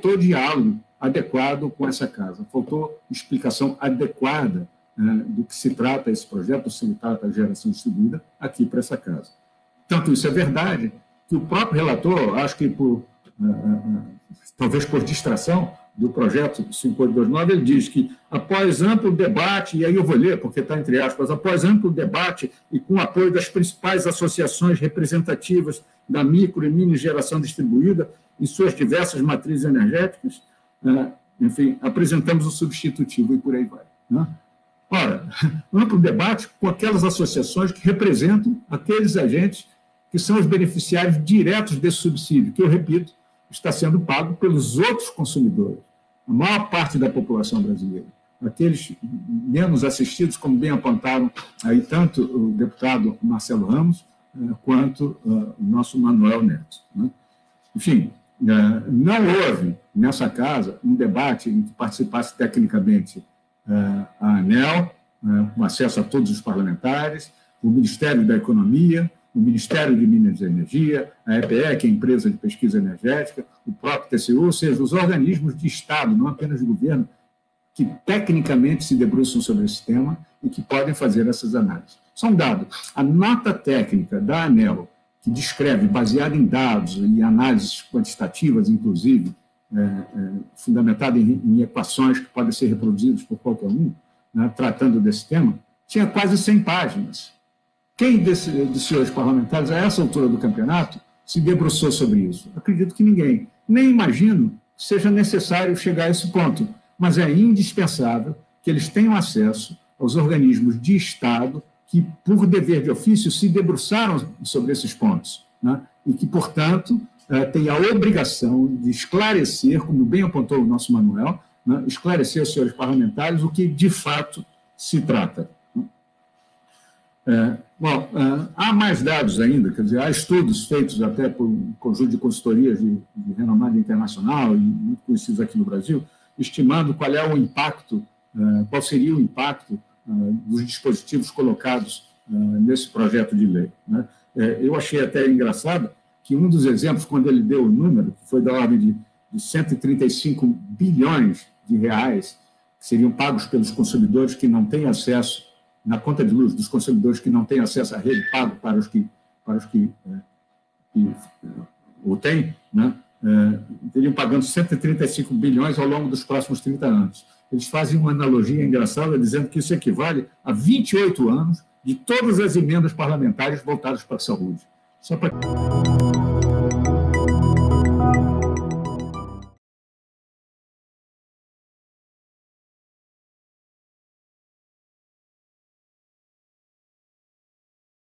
faltou diálogo adequado com essa casa, faltou explicação adequada do que se trata esse projeto, do que se trata a geração distribuída aqui para essa casa. Tanto isso é verdade que o próprio relator, acho que talvez por distração do projeto 5829, ele diz que após amplo debate, e aí eu vou ler porque está entre aspas, após amplo debate e com o apoio das principais associações representativas da micro e mini geração distribuída em suas diversas matrizes energéticas, enfim, apresentamos o substitutivo e por aí vai. Né? Ora, amplo debate com aquelas associações que representam aqueles agentes que são os beneficiários diretos desse subsídio, que, eu repito, está sendo pago pelos outros consumidores, a maior parte da população brasileira, aqueles menos assistidos, como bem apontaram aí tanto o deputado Marcelo Ramos quanto o nosso Manuel Neto. Né? Enfim, não houve nessa casa um debate em que participasse tecnicamente a ANEEL, com acesso a todos os parlamentares, o Ministério da Economia, o Ministério de Minas e Energia, a EPE, que é a empresa de pesquisa energética, o próprio TCU, ou seja, os organismos de Estado, não apenas de governo, que tecnicamente se debruçam sobre esse tema e que podem fazer essas análises. Só um dado, a nota técnica da ANEEL, que descreve, baseada em dados e análises quantitativas, inclusive, fundamentada em equações que podem ser reproduzidas por qualquer um, né, tratando desse tema, tinha quase 100 páginas. Quem dos senhores parlamentares, a essa altura do campeonato, se debruçou sobre isso? Acredito que ninguém. Nem imagino que seja necessário chegar a esse ponto, mas é indispensável que eles tenham acesso aos organismos de Estado que, por dever de ofício, se debruçaram sobre esses pontos, né? E que, portanto, têm a obrigação de esclarecer, como bem apontou o nosso Manuel, né? Esclarecer aos senhores parlamentares o que, de fato, se trata. Bom, há mais dados ainda, quer dizer, há estudos feitos até por um conjunto de consultorias de renomada internacional e muito conhecidos aqui no Brasil, estimando qual é o impacto, qual seria o impacto dos dispositivos colocados nesse projeto de lei. Né? Eu achei até engraçado que um dos exemplos, quando ele deu o número, que foi da ordem de 135 bilhões de reais, que seriam pagos pelos consumidores que não têm acesso na conta de luz dos consumidores que não têm acesso à rede pago para os que o têm, né? Teriam pagando 135 bilhões ao longo dos próximos 30 anos. Eles fazem uma analogia engraçada, dizendo que isso equivale a 28 anos de todas as emendas parlamentares voltadas para a saúde. Só para